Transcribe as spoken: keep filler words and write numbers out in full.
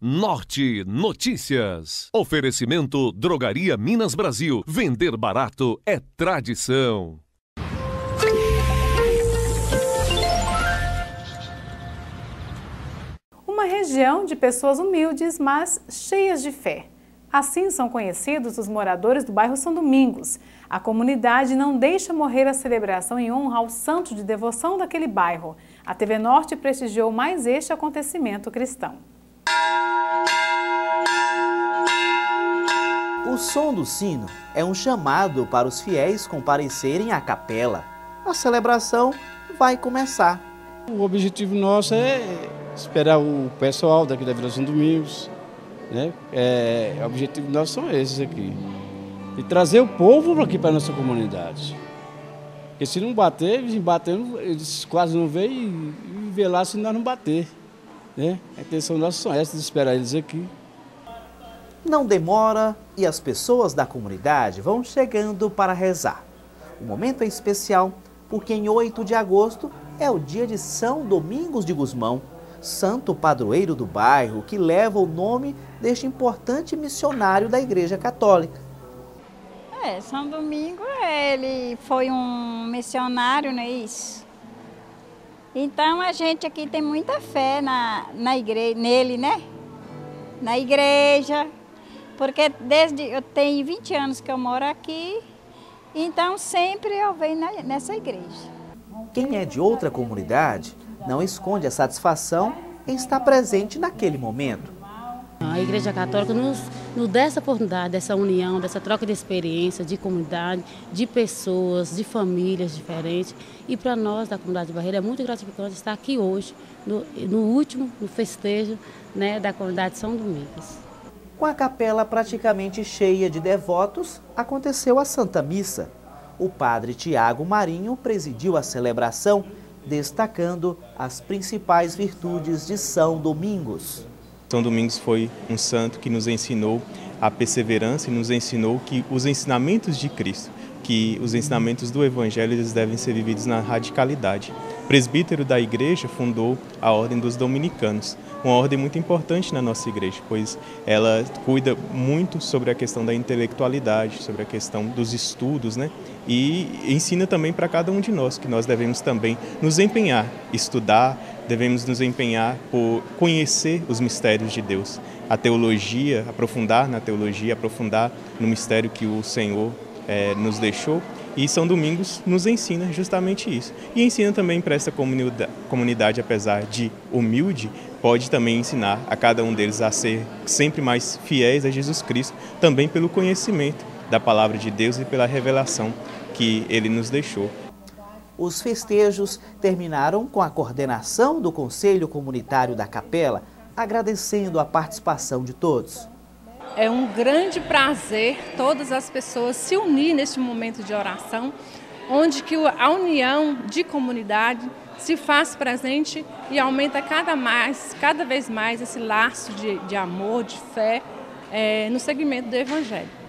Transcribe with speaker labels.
Speaker 1: Norte Notícias. Oferecimento Drogaria Minas Brasil. Vender barato é tradição.
Speaker 2: Uma região de pessoas humildes, mas cheias de fé. Assim são conhecidos os moradores do bairro São Domingos. A comunidade não deixa morrer a celebração em honra ao santo de devoção daquele bairro. A T V Norte prestigiou mais este acontecimento cristão.
Speaker 3: O som do sino é um chamado para os fiéis comparecerem à capela. A celebração vai começar.
Speaker 4: O objetivo nosso é esperar o pessoal daqui da Vila São Domingos, né? É, o objetivo nosso são esses aqui. E trazer o povo aqui para a nossa comunidade. Porque se não bater, eles batendo, eles quase não veem e, e vê lá se nós não bater. Né? A intenção nossa são essa, de esperar eles aqui.
Speaker 3: Não demora e as pessoas da comunidade vão chegando para rezar. O momento é especial porque em oito de agosto é o dia de São Domingos de Gusmão, santo padroeiro do bairro que leva o nome deste importante missionário da Igreja Católica.
Speaker 5: É, São Domingo, ele foi um missionário, não é isso? Então a gente aqui tem muita fé na, na igreja, nele, né? Na igreja, porque desde eu tenho vinte anos que eu moro aqui, então sempre eu venho na, nessa igreja.
Speaker 3: Quem é de outra comunidade não esconde a satisfação em estar presente naquele momento.
Speaker 6: A Igreja Católica nos, nos dá essa oportunidade, dessa união, dessa troca de experiência, de comunidade, de pessoas, de famílias diferentes. E para nós da comunidade de Barreira é muito gratificante estar aqui hoje, no, no último no festejo, né, da comunidade São Domingos.
Speaker 3: Com a capela praticamente cheia de devotos, aconteceu a Santa Missa. O padre Tiago Marinho presidiu a celebração, destacando as principais virtudes de São Domingos.
Speaker 7: São Domingos foi um santo que nos ensinou a perseverança e nos ensinou que os ensinamentos de Cristo, que os ensinamentos do Evangelho, eles devem ser vividos na radicalidade. O presbítero da igreja fundou a Ordem dos Dominicanos, uma ordem muito importante na nossa igreja, pois ela cuida muito sobre a questão da intelectualidade, sobre a questão dos estudos, né? E ensina também para cada um de nós que nós devemos também nos empenhar, estudar, devemos nos empenhar por conhecer os mistérios de Deus, a teologia, aprofundar na teologia, aprofundar no mistério que o Senhor é, nos deixou. E São Domingos nos ensina justamente isso. E ensina também para essa comunidade, comunidade, apesar de humilde, pode também ensinar a cada um deles a ser sempre mais fiéis a Jesus Cristo, também pelo conhecimento da palavra de Deus e pela revelação que Ele nos deixou.
Speaker 3: Os festejos terminaram com a coordenação do Conselho Comunitário da Capela, agradecendo a participação de todos.
Speaker 8: É um grande prazer todas as pessoas se unir neste momento de oração, onde que a união de comunidade se faz presente e aumenta cada, mais, cada vez mais esse laço de, de amor, de fé é, no segmento do Evangelho.